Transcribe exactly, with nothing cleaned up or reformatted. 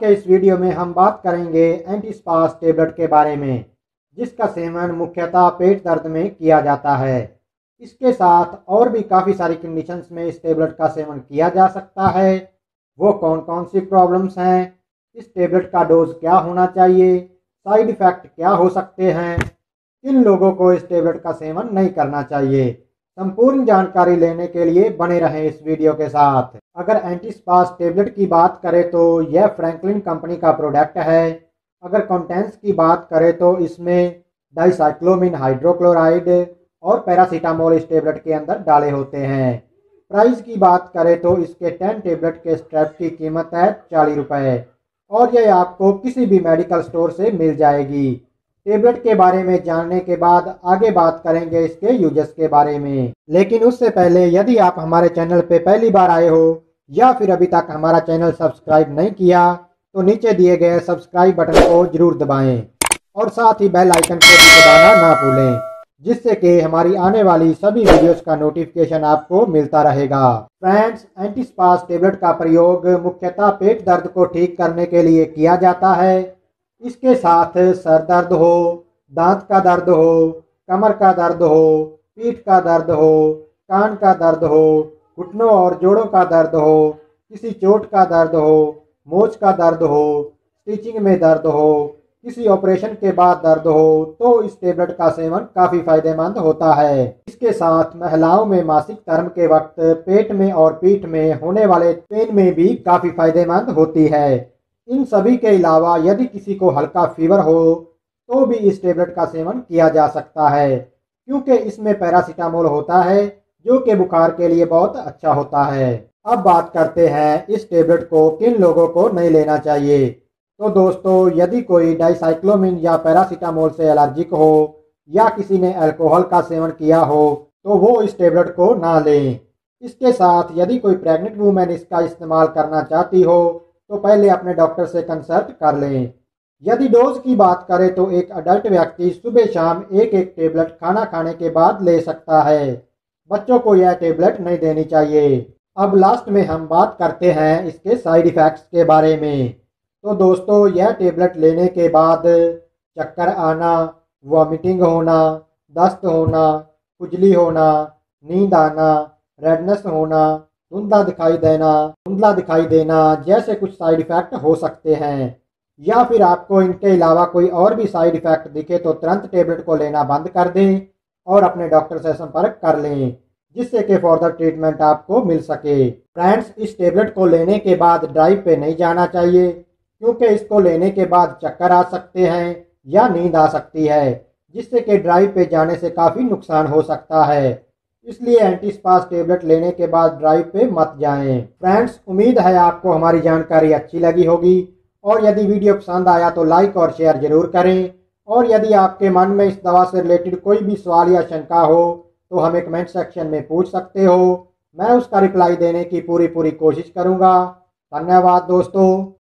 के इस वीडियो में हम बात करेंगे एंटीस्पास टेबलेट के बारे में, जिसका सेवन मुख्यतः पेट दर्द में किया जाता है। इसके साथ और भी काफ़ी सारी कंडीशंस में इस टेबलेट का सेवन किया जा सकता है। वो कौन कौन सी प्रॉब्लम्स हैं, इस टेबलेट का डोज क्या होना चाहिए, साइड इफ़ेक्ट क्या हो सकते हैं, किन लोगों को इस टेबलेट का सेवन नहीं करना चाहिए, संपूर्ण जानकारी लेने के लिए बने रहें इस वीडियो के साथ। अगर एंटीस्पास टेबलेट की बात करें तो यह फ्रैंकलिन कंपनी का प्रोडक्ट है। अगर कंटेंट्स की बात करें तो इसमें डाइसाइक्लोमिन हाइड्रोक्लोराइड और पैरासीटामोल इस टेबलेट के अंदर डाले होते हैं। प्राइस की बात करें तो इसके टेन टेबलेट के स्ट्रेप की कीमत है चालीस रुपये और यह आपको किसी भी मेडिकल स्टोर से मिल जाएगी। टेबलेट के बारे में जानने के बाद आगे बात करेंगे इसके यूजेस के बारे में। लेकिन उससे पहले यदि आप हमारे चैनल पे पहली बार आए हो या फिर अभी तक हमारा चैनल सब्सक्राइब नहीं किया तो नीचे दिए गए सब्सक्राइब बटन को जरूर दबाएं और साथ ही बेल आइकन को भी दबाना ना भूलें, जिससे कि हमारी आने वाली सभी वीडियोस का नोटिफिकेशन आपको मिलता रहेगा। फ्रेंड्स, एंटीस्पास टेबलेट का प्रयोग मुख्यतः पेट दर्द को ठीक करने के लिए किया जाता है। इसके साथ सर दर्द हो, दांत का दर्द हो, कमर का दर्द हो, पीठ का दर्द हो, कान का दर्द हो, घुटनों और जोड़ों का दर्द हो, किसी चोट का दर्द हो, मोच का दर्द हो, स्टिचिंग में दर्द हो, किसी ऑपरेशन के बाद दर्द हो तो इस टेबलेट का सेवन काफ़ी फायदेमंद होता है। इसके साथ महिलाओं में मासिक धर्म के वक्त पेट में और पीठ में होने वाले पेन में भी काफ़ी फायदेमंद होती है। इन सभी के अलावा यदि किसी को हल्का फीवर हो तो भी इस टेबलेट का सेवन किया जा सकता है, क्योंकि इसमें पैरासीटामोल होता है जो कि बुखार के लिए बहुत अच्छा होता है। अब बात करते हैं इस टेबलेट को किन लोगों को नहीं लेना चाहिए। तो दोस्तों, यदि कोई डाइसाइक्लोमिन या पैरासीटामोल से एलर्जिक हो या किसी ने अल्कोहल का सेवन किया हो तो वो इस टेबलेट को ना लें। इसके साथ यदि कोई प्रेग्नेंट वूमेन इसका इस्तेमाल करना चाहती हो तो पहले अपने डॉक्टर से कंसल्ट कर लें। यदि डोज की बात करें तो एक अडल्ट व्यक्ति सुबह शाम एक एक टेबलेट खाना खाने के बाद ले सकता है। बच्चों को यह टेबलेट नहीं देनी चाहिए। अब लास्ट में हम बात करते हैं इसके साइड इफ़ेक्ट्स के बारे में। तो दोस्तों, यह टेबलेट लेने के बाद चक्कर आना, वॉमिटिंग होना, दस्त होना, खुजली होना, नींद आना, रेडनेस होना, धुंधला दिखाई देना धुंधला दिखाई देना जैसे कुछ साइड इफ़ेक्ट हो सकते हैं। या फिर आपको इनके अलावा कोई और भी साइड इफ़ेक्ट दिखे तो तुरंत टेबलेट को लेना बंद कर दें और अपने डॉक्टर से संपर्क कर लें, जिससे कि फर्दर ट्रीटमेंट आपको मिल सके। फ्रेंड्स, इस टेबलेट को लेने के बाद ड्राइव पे नहीं जाना चाहिए, क्योंकि इसको लेने के बाद चक्कर आ सकते हैं या नींद आ सकती है, जिससे कि ड्राइव पे जाने से काफ़ी नुकसान हो सकता है। इसलिए एंटीस्पास टेबलेट लेने के बाद ड्राइव पे मत जाएं। फ्रेंड्स, उम्मीद है आपको हमारी जानकारी अच्छी लगी होगी और यदि वीडियो पसंद आया तो लाइक और शेयर जरूर करें। और यदि आपके मन में इस दवा से रिलेटेड कोई भी सवाल या शंका हो तो हमें कमेंट सेक्शन में पूछ सकते हो। मैं उसका रिप्लाई देने की पूरी पूरी कोशिश करूँगा। धन्यवाद दोस्तों।